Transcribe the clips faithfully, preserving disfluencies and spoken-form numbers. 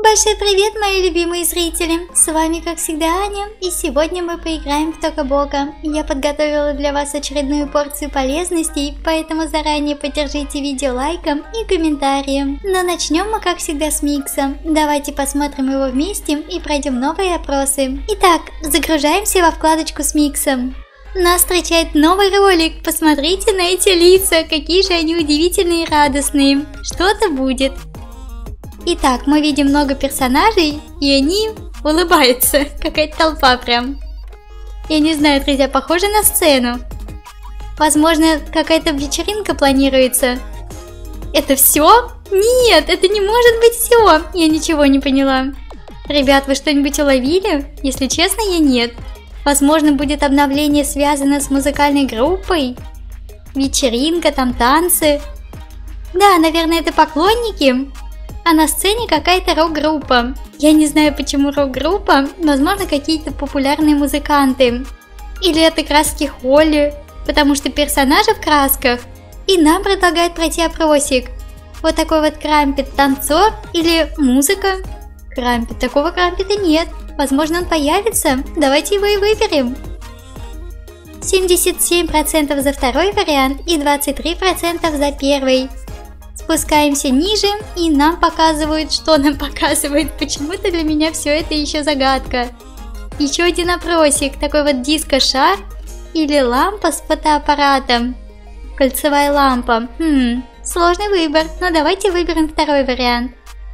Большой привет, мои любимые зрители! С вами, как всегда, Аня, и сегодня мы поиграем в Тока-Бока. Я подготовила для вас очередную порцию полезностей, поэтому заранее поддержите видео лайком и комментарием. Но начнем мы, как всегда, с микса. Давайте посмотрим его вместе и пройдем новые опросы. Итак, загружаемся во вкладочку с миксом. Нас встречает новый ролик. Посмотрите на эти лица, какие же они удивительные и радостные. Что-то будет. Итак, мы видим много персонажей, и они улыбаются. Какая-то толпа прям. Я не знаю, друзья, похоже на сцену. Возможно, какая-то вечеринка планируется. Это все? Нет, это не может быть все. Я ничего не поняла. Ребят, вы что-нибудь уловили? Если честно, я нет. Возможно, будет обновление, связано с музыкальной группой. Вечеринка, там танцы. Да, наверное, это поклонники. А на сцене какая-то рок-группа. Я не знаю, почему рок-группа. Возможно, какие-то популярные музыканты. Или это краски Холли, потому что персонажи в красках. И нам предлагают пройти опросик. Вот такой вот Крампет танцор или музыка. Крампет, такого Крампета нет. Возможно, он появится. Давайте его и выберем. семьдесят семь процентов за второй вариант и двадцать три процента за первый. Спускаемся ниже, и нам показывают, что нам показывают. Почему-то для меня все это еще загадка. Еще один опросик. Такой вот диско-шар или лампа с фотоаппаратом. Кольцевая лампа. Хм, сложный выбор, но давайте выберем второй вариант.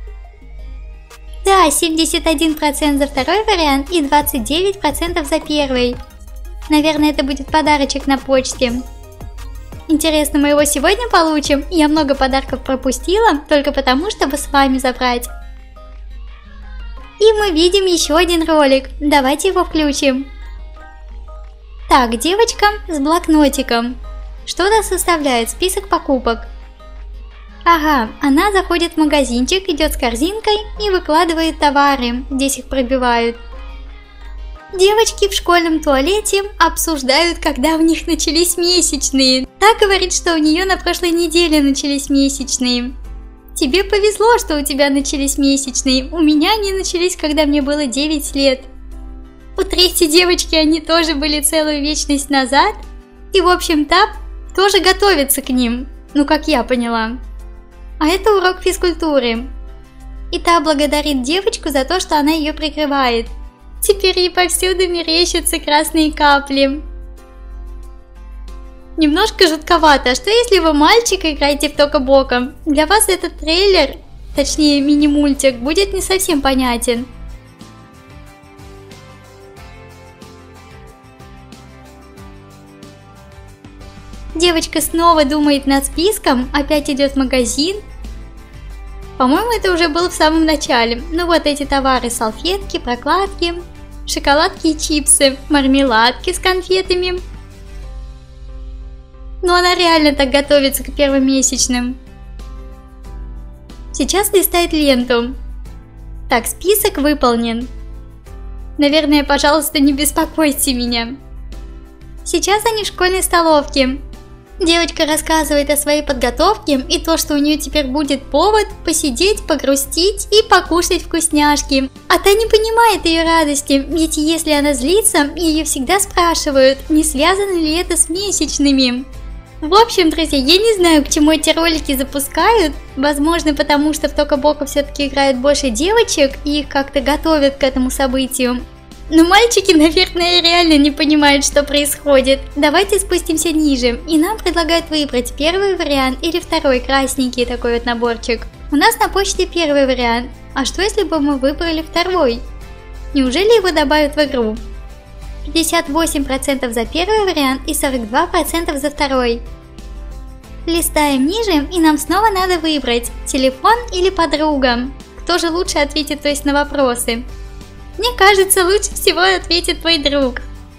Да, семьдесят один процент за второй вариант и двадцать девять процентов за первый. Наверное, это будет подарочек на почте. Интересно, мы его сегодня получим? Я много подарков пропустила, только потому, чтобы с вами забрать. И мы видим еще один ролик. Давайте его включим. Так, девочка с блокнотиком. Что она составляет? Список покупок. Ага, она заходит в магазинчик, идет с корзинкой и выкладывает товары. Здесь их пробивают. Девочки в школьном туалете обсуждают, когда у них начались месячные. Та говорит, что у нее на прошлой неделе начались месячные. Тебе повезло, что у тебя начались месячные. У меня они начались, когда мне было девять лет. У третьей девочки они тоже были целую вечность назад. И, в общем-то, тоже готовятся к ним. Ну, как я поняла. А это урок физкультуры. И та благодарит девочку за то, что она ее прикрывает. Теперь ей повсюду мерещатся красные капли. Немножко жутковато. Что если вы мальчик и играете в Тока-Бока? Для вас этот трейлер, точнее мини-мультик, будет не совсем понятен. Девочка снова думает над списком, опять идет в магазин. По-моему, это уже было в самом начале. Ну вот эти товары: салфетки, прокладки, шоколадки и чипсы, мармеладки с конфетами. Но она реально так готовится к первым месячным. Сейчас листает ленту. Так, список выполнен. Наверное, пожалуйста, не беспокойте меня. Сейчас они в школьной столовке. Девочка рассказывает о своей подготовке и то, что у нее теперь будет повод посидеть, погрустить и покушать вкусняшки. А та не понимает ее радости, ведь если она злится, ее всегда спрашивают, не связано ли это с месячными. В общем, друзья, я не знаю, к чему эти ролики запускают. Возможно, потому что в Тока-Бока все-таки играют больше девочек и их как-то готовят к этому событию. Но мальчики, наверное, реально не понимают, что происходит. Давайте спустимся ниже, и нам предлагают выбрать первый вариант или второй, красненький такой вот наборчик. У нас на почте первый вариант, а что если бы мы выбрали второй? Неужели его добавят в игру? пятьдесят восемь процентов за первый вариант и сорок два процента за второй. Листаем ниже, и нам снова надо выбрать телефон или подруга. Кто же лучше ответит, то есть на вопросы? Мне кажется, лучше всего ответит твой друг.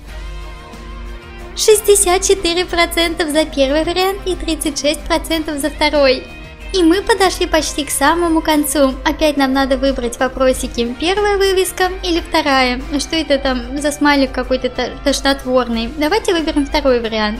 шестьдесят четыре процента за первый вариант и тридцать шесть процентов за второй. И мы подошли почти к самому концу. Опять нам надо выбрать вопросики. Первая вывеска или вторая? Что это там за смайлик какой-то тошнотворный? Давайте выберем второй вариант.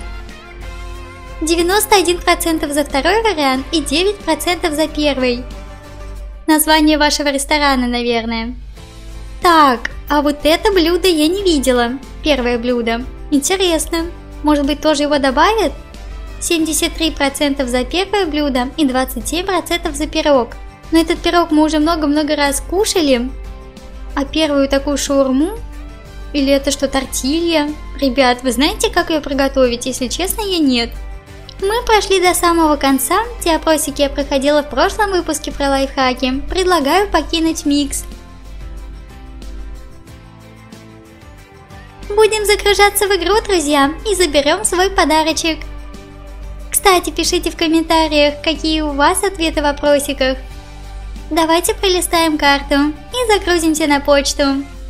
девяносто один процент за второй вариант и девять процентов за первый. Название вашего ресторана, наверное. Так, а вот это блюдо я не видела. Первое блюдо. Интересно. Может быть, тоже его добавят? семьдесят три процента за первое блюдо и двадцать семь процентов за пирог. Но этот пирог мы уже много-много раз кушали. А первую такую шаурму? Или это что, тортилья? Ребят, вы знаете, как ее приготовить? Если честно, я нет. Мы прошли до самого конца. Те опросики я проходила в прошлом выпуске про лайфхаки. Предлагаю покинуть микс. Будем загружаться в игру, друзья, и заберем свой подарочек. Кстати, пишите в комментариях, какие у вас ответы в вопросиках. Давайте пролистаем карту и загрузимся на почту.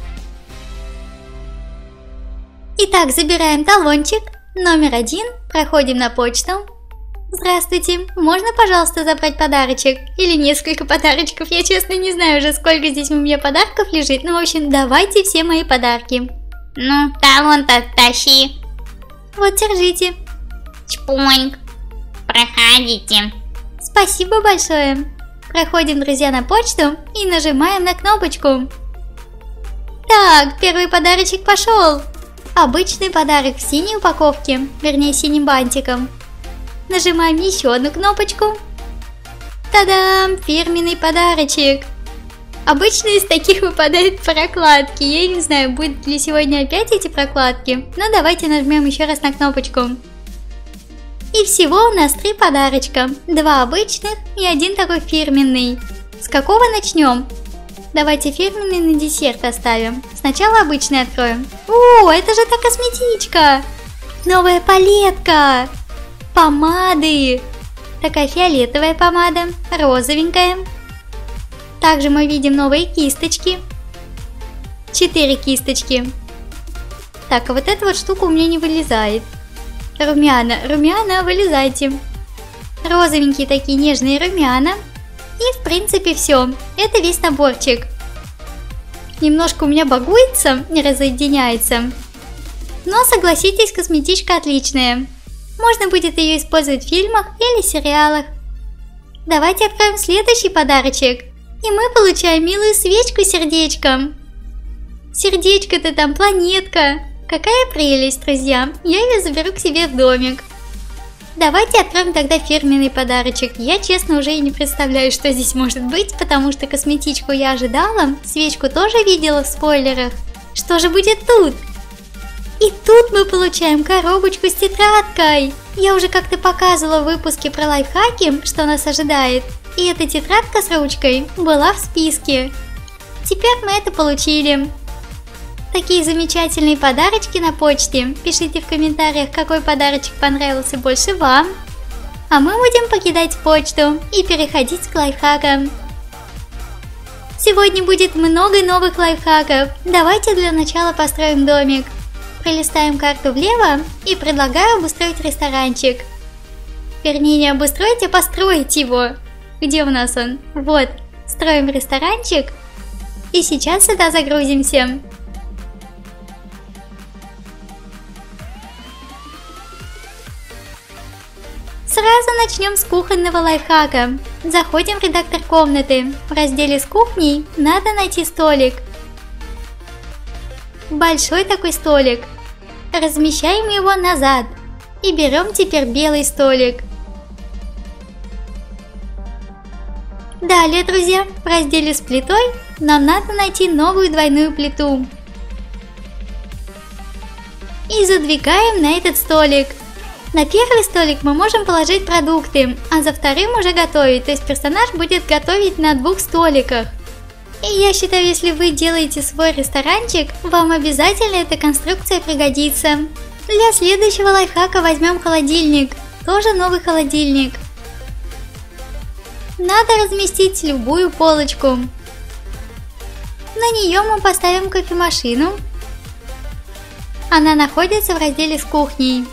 Итак, забираем талончик. Номер один. Проходим на почту. Здравствуйте, можно, пожалуйста, забрать подарочек? Или несколько подарочков? Я честно не знаю уже, сколько здесь у меня подарков лежит. Ну, в общем, давайте все мои подарки. Ну, талон-то тащи. Вот, держите. Чпоньк. Проходите. Спасибо большое. Проходим, друзья, на почту и нажимаем на кнопочку. Так, первый подарочек пошел. Обычный подарок в синей упаковке, вернее синим бантиком. Нажимаем еще одну кнопочку. Та-дам! Фирменный подарочек. Обычно из таких выпадают прокладки. Я не знаю, будут ли сегодня опять эти прокладки. Но давайте нажмем еще раз на кнопочку. И всего у нас три подарочка. Два обычных и один такой фирменный. С какого начнем? Давайте фирменный на десерт оставим. Сначала обычный откроем. О, это же та косметичка! Новая палетка! Помады! Такая фиолетовая помада, розовенькая. Также мы видим новые кисточки. Четыре кисточки. Так, а вот эта вот штука у меня не вылезает. Румяна, румяна, вылезайте. Розовенькие такие нежные румяна. И в принципе все. Это весь наборчик. Немножко у меня багуется, не разъединяется. Но согласитесь, косметичка отличная. Можно будет ее использовать в фильмах или сериалах. Давайте откроем следующий подарочек. И мы получаем милую свечку с сердечком. Сердечко-то там планетка. Какая прелесть, друзья. Я ее заберу к себе в домик. Давайте откроем тогда фирменный подарочек. Я, честно, уже и не представляю, что здесь может быть, потому что косметичку я ожидала, свечку тоже видела в спойлерах. Что же будет тут? И тут мы получаем коробочку с тетрадкой. Я уже как-то показывала в выпуске про лайфхаки, что нас ожидает. И эта тетрадка с ручкой была в списке. Теперь мы это получили. Такие замечательные подарочки на почте. Пишите в комментариях, какой подарочек понравился больше вам. А мы будем покидать почту и переходить к лайфхакам. Сегодня будет много новых лайфхаков. Давайте для начала построим домик. Пролистаем карту влево и предлагаю обустроить ресторанчик. Вернее, не обустроить, а построить его. Где у нас он? Вот, строим ресторанчик. И сейчас сюда загрузимся. Сразу начнем с кухонного лайфхака. Заходим в редактор комнаты. В разделе с кухней надо найти столик. Большой такой столик. Размещаем его назад. И берем теперь белый столик. Далее, друзья, в разделе с плитой нам надо найти новую двойную плиту. И задвигаем на этот столик. На первый столик мы можем положить продукты, а за вторым уже готовить, то есть персонаж будет готовить на двух столиках. И я считаю, если вы делаете свой ресторанчик, вам обязательно эта конструкция пригодится. Для следующего лайфхака возьмем холодильник, тоже новый холодильник. Надо разместить любую полочку. На нее мы поставим кофемашину. Она находится в разделе с кухней.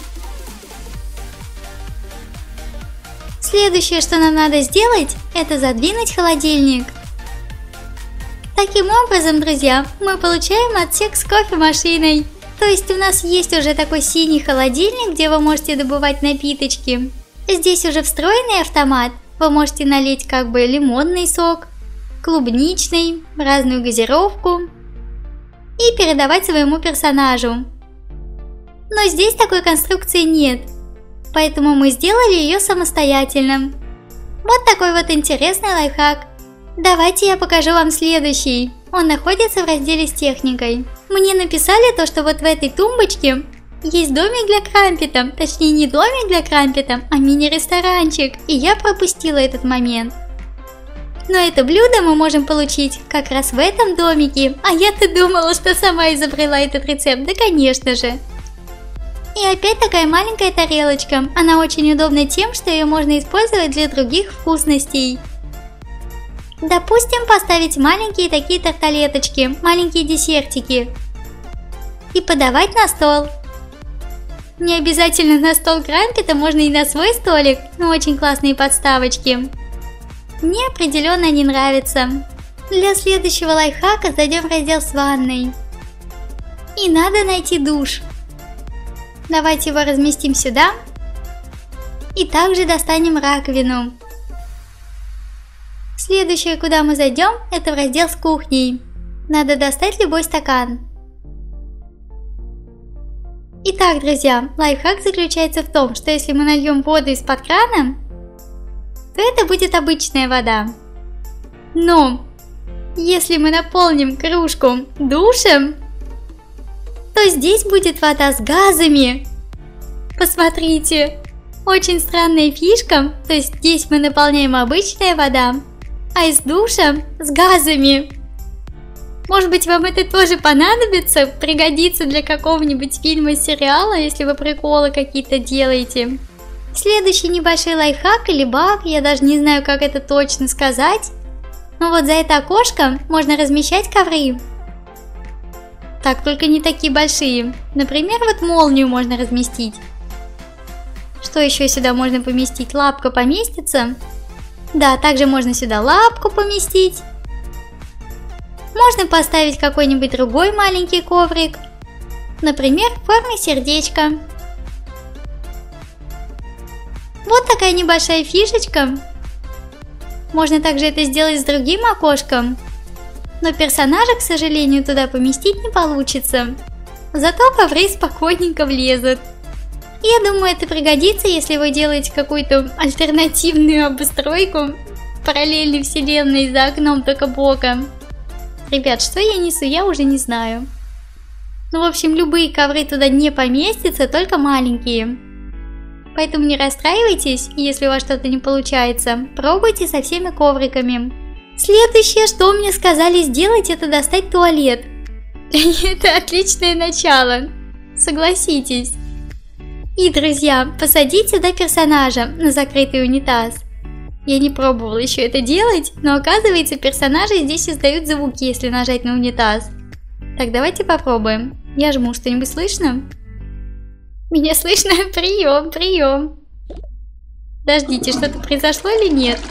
Следующее, что нам надо сделать, это задвинуть холодильник. Таким образом, друзья, мы получаем отсек с кофемашиной. То есть у нас есть уже такой синий холодильник, где вы можете добывать напиточки. Здесь уже встроенный автомат. Вы можете налить как бы лимонный сок, клубничный, разную газировку и передавать своему персонажу. Но здесь такой конструкции нет, поэтому мы сделали ее самостоятельно. Вот такой вот интересный лайфхак. Давайте я покажу вам следующий. Он находится в разделе с техникой. Мне написали то, что вот в этой тумбочке есть домик для Крампета. Точнее, не домик для Крампета, а мини-ресторанчик. И я пропустила этот момент. Но это блюдо мы можем получить как раз в этом домике. А я-то думала, что сама изобрела этот рецепт. Да, конечно же. И опять такая маленькая тарелочка. Она очень удобна тем, что ее можно использовать для других вкусностей. Допустим, поставить маленькие такие тарталеточки, маленькие десертики и подавать на стол. Не обязательно на стол Крампета, можно и на свой столик, но очень классные подставочки. Мне определенно они нравятся. Для следующего лайфхака зайдем в раздел с ванной. И надо найти душ. Давайте его разместим сюда. И также достанем раковину. Следующее, куда мы зайдем, это в раздел с кухней. Надо достать любой стакан. Итак, друзья, лайфхак заключается в том, что если мы нальем воду из-под крана, то это будет обычная вода. Но если мы наполним кружку душем, то здесь будет вода с газами. Посмотрите, очень странная фишка, то есть здесь мы наполняем обычная вода, а из душа с газами. Может быть, вам это тоже понадобится, пригодится для какого-нибудь фильма, сериала, если вы приколы какие-то делаете. Следующий небольшой лайфхак или баг, я даже не знаю, как это точно сказать. Но вот за это окошко можно размещать ковры. Так, только не такие большие. Например, вот молнию можно разместить. Что еще сюда можно поместить? Лапка поместится? Да, также можно сюда лапку поместить. Можно поставить какой-нибудь другой маленький коврик. Например, в форме сердечка. Вот такая небольшая фишечка. Можно также это сделать с другим окошком. Но персонажа, к сожалению, туда поместить не получится. Зато ковры спокойненько влезут. Я думаю, это пригодится, если вы делаете какую-то альтернативную обустройку параллельной вселенной за окном Токабока. Ребят, что я несу, я уже не знаю. Ну, в общем, любые ковры туда не поместятся, только маленькие. Поэтому не расстраивайтесь, если у вас что-то не получается. Пробуйте со всеми ковриками. Следующее, что мне сказали сделать, это достать туалет. Это отличное начало, согласитесь. И, друзья, посадить сюда персонажа на закрытый унитаз. Я не пробовала еще это делать, но оказывается, персонажи здесь издают звуки, если нажать на унитаз. Так, давайте попробуем. Я жму, что-нибудь слышно? Меня слышно? Прием, прием. Подождите, что-то произошло или нет?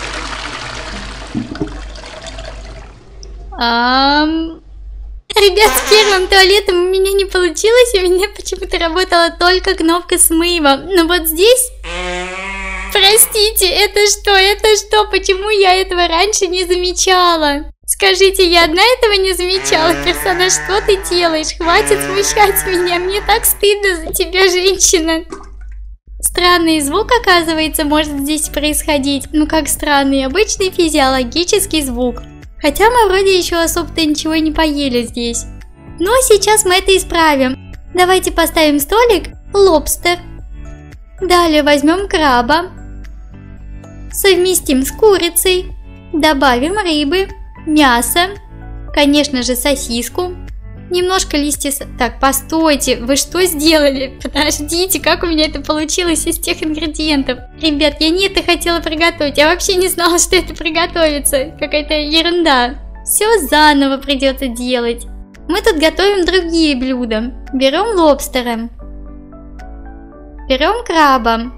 Ам... Ребят, с первым туалетом у меня не получилось, у меня почему-то работала только кнопка смыва. Но вот здесь... Простите, это что, это что? Почему я этого раньше не замечала? Скажите, я одна этого не замечала? Персонаж, что ты делаешь? Хватит смущать меня, мне так стыдно за тебя, женщина. Странный звук, оказывается, может здесь происходить. Ну как странный, обычный физиологический звук. Хотя мы вроде еще особо-то ничего не поели здесь. Но сейчас мы это исправим. Давайте поставим столик лобстер. Далее возьмем краба. Совместим с курицей. Добавим рыбы, мясо. Конечно же, сосиску. Немножко листья... Так, постойте, вы что сделали? Подождите, как у меня это получилось из тех ингредиентов? Ребят, я не это хотела приготовить. Я вообще не знала, что это приготовится. Какая-то ерунда. Все заново придется делать. Мы тут готовим другие блюда. Берем лобстера. Берем краба.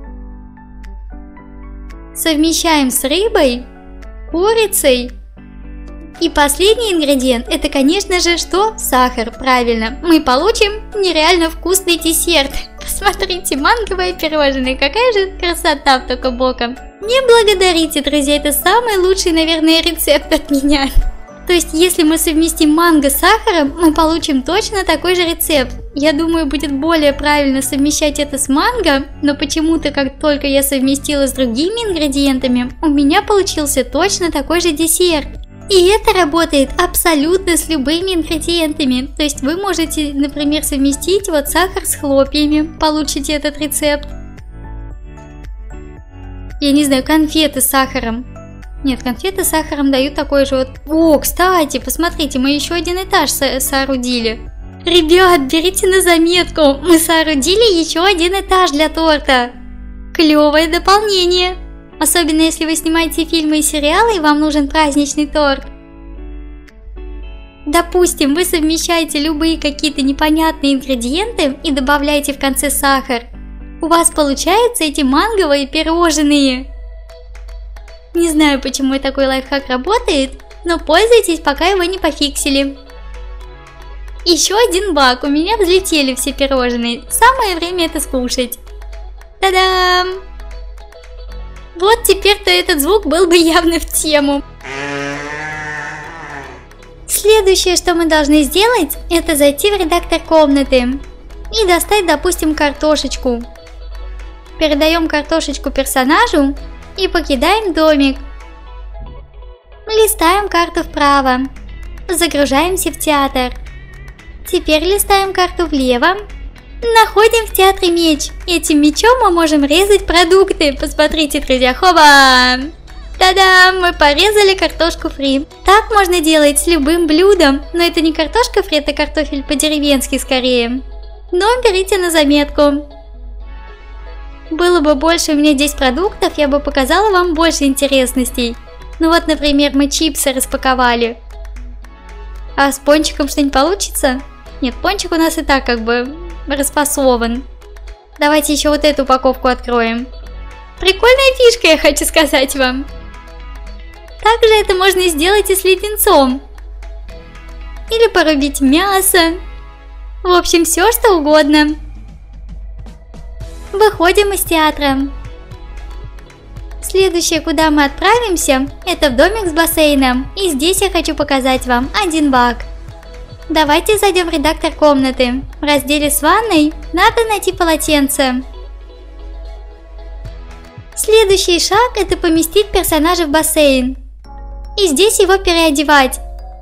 Совмещаем с рыбой, курицей. И последний ингредиент, это, конечно же, что? Сахар, правильно. Мы получим нереально вкусный десерт. Смотрите, манговое пирожное, какая же красота в Токобоко. Не благодарите, друзья, это самый лучший, наверное, рецепт от меня. То есть, если мы совместим манго с сахаром, мы получим точно такой же рецепт. Я думаю, будет более правильно совмещать это с манго, но почему-то, как только я совместила с другими ингредиентами, у меня получился точно такой же десерт. И это работает абсолютно с любыми ингредиентами. То есть, вы можете, например, совместить вот сахар с хлопьями, получите этот рецепт. Я не знаю, конфеты с сахаром. Нет, конфеты с сахаром дают такой же вот... О, кстати, посмотрите, мы еще один этаж со соорудили. Ребят, берите на заметку, мы соорудили еще один этаж для торта. Клевое дополнение. Особенно если вы снимаете фильмы и сериалы, и вам нужен праздничный торт. Допустим, вы совмещаете любые какие-то непонятные ингредиенты и добавляете в конце сахар. У вас получаются эти манговые пирожные. Не знаю, почему такой лайфхак работает, но пользуйтесь, пока его не пофиксили. Еще один баг, у меня взлетели все пирожные. Самое время это скушать. Та-дам! Вот теперь-то этот звук был бы явно в тему. Следующее, что мы должны сделать, это зайти в редактор комнаты и достать, допустим, картошечку. Передаем картошечку персонажу и покидаем домик. Листаем карту вправо. Загружаемся в театр. Теперь листаем карту влево. Находим в театре меч. Этим мечом мы можем резать продукты. Посмотрите, друзья, хоба! Та-дам! Мы порезали картошку фри. Так можно делать с любым блюдом. Но это не картошка фри, это картофель по-деревенски скорее. Но берите на заметку. Было бы больше у меня здесь продуктов, я бы показала вам больше интересностей. Ну вот, например, мы чипсы распаковали. А с пончиком что-нибудь получится? Нет, пончик у нас и так как бы распасован. Давайте еще вот эту упаковку откроем. Прикольная фишка, я хочу сказать вам. Также это можно сделать и с леденцом. Или порубить мясо. В общем, все что угодно. Выходим из театра. Следующее, куда мы отправимся, это в домик с бассейном. И здесь я хочу показать вам один баг. Давайте зайдем в редактор комнаты. В разделе с ванной надо найти полотенце. Следующий шаг — это поместить персонажа в бассейн. И здесь его переодевать.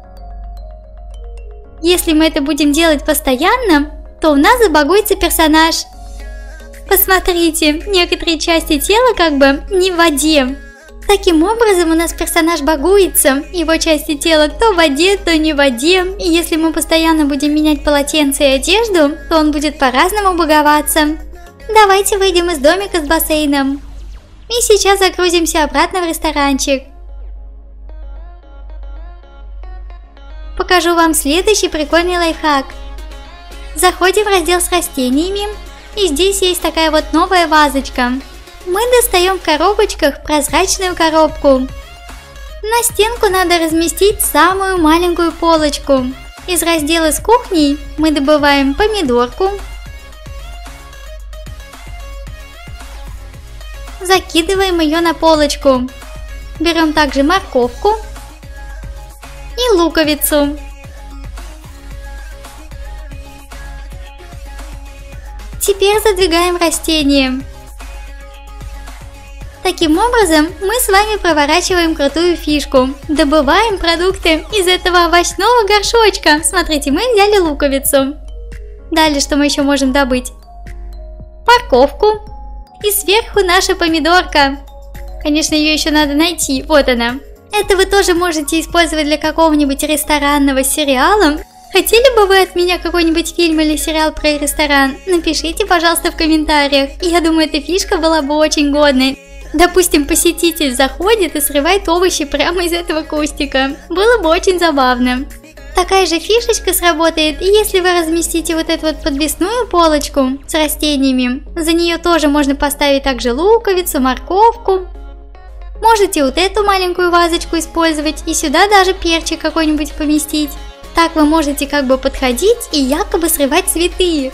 Если мы это будем делать постоянно, то у нас забагуется персонаж. Посмотрите, некоторые части тела как бы не в воде. Таким образом у нас персонаж багуется, его части тела то в воде, то не в воде. И если мы постоянно будем менять полотенце и одежду, то он будет по-разному баговаться. Давайте выйдем из домика с бассейном. И сейчас загрузимся обратно в ресторанчик. Покажу вам следующий прикольный лайфхак. Заходим в раздел с растениями. И здесь есть такая вот новая вазочка. Мы достаем в коробочках прозрачную коробку. На стенку надо разместить самую маленькую полочку. Из раздела с кухней мы добываем помидорку. Закидываем ее на полочку. Берем также морковку и луковицу. Теперь задвигаем растения. Таким образом, мы с вами проворачиваем крутую фишку. Добываем продукты из этого овощного горшочка. Смотрите, мы взяли луковицу. Далее, что мы еще можем добыть? Морковку. И сверху наша помидорка. Конечно, ее еще надо найти. Вот она. Это вы тоже можете использовать для какого-нибудь ресторанного сериала. Хотели бы вы от меня какой-нибудь фильм или сериал про ресторан? Напишите, пожалуйста, в комментариях. Я думаю, эта фишка была бы очень годной. Допустим, посетитель заходит и срывает овощи прямо из этого кустика. Было бы очень забавно. Такая же фишечка сработает, если вы разместите вот эту вот подвесную полочку с растениями. За нее тоже можно поставить также луковицу, морковку. Можете вот эту маленькую вазочку использовать и сюда даже перчик какой-нибудь поместить. Так вы можете как бы подходить и якобы срывать цветы.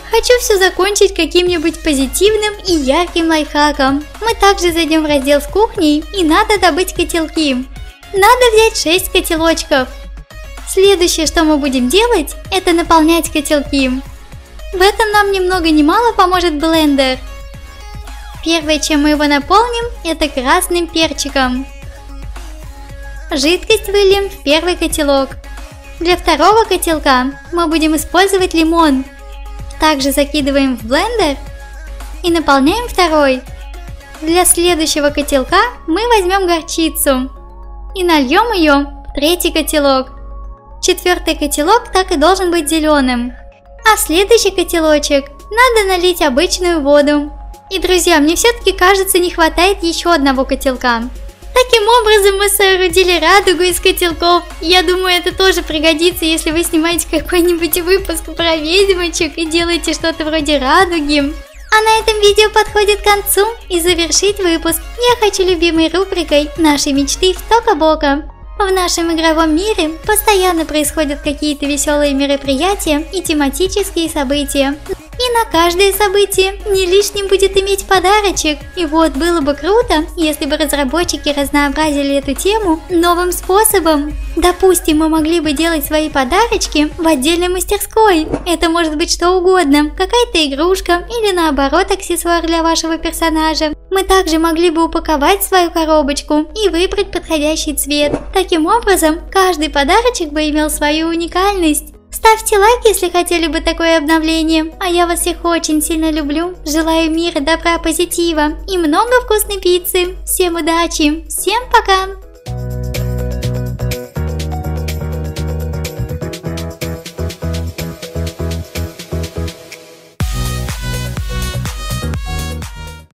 хочу все закончить каким-нибудь позитивным и ярким лайфхаком. Мы также зайдем в раздел с кухней и надо добыть котелки. Надо взять шесть котелочков. Следующее, что мы будем делать, это наполнять котелки. В этом нам ни много ни мало поможет блендер. Первое, чем мы его наполним, это красным перчиком. Жидкость выльем в первый котелок. Для второго котелка мы будем использовать лимон. Также закидываем в блендер и наполняем второй. Для следующего котелка мы возьмем горчицу и нальем ее в третий котелок. Четвертый котелок так и должен быть зеленым. А в следующий котелочек надо налить обычную воду. И, друзья, мне все-таки кажется, не хватает еще одного котелка. Таким образом мы соорудили радугу из котелков. Я думаю, это тоже пригодится, если вы снимаете какой-нибудь выпуск про ведьмочек и делаете что-то вроде радуги. А на этом видео подходит к концу, и завершить выпуск я хочу любимой рубрикой нашей мечты в Тока-Бока. В нашем игровом мире постоянно происходят какие-то веселые мероприятия и тематические события. И на каждое событие не лишним будет иметь подарочек. И вот было бы круто, если бы разработчики разнообразили эту тему новым способом. Допустим, мы могли бы делать свои подарочки в отдельной мастерской. Это может быть что угодно, какая-то игрушка или наоборот аксессуар для вашего персонажа. Мы также могли бы упаковать свою коробочку и выбрать подходящий цвет. Таким образом, каждый подарочек бы имел свою уникальность. Ставьте лайк, если хотели бы такое обновление. А я вас всех очень сильно люблю. Желаю мира, добра, позитива и много вкусной пиццы. Всем удачи. Всем пока.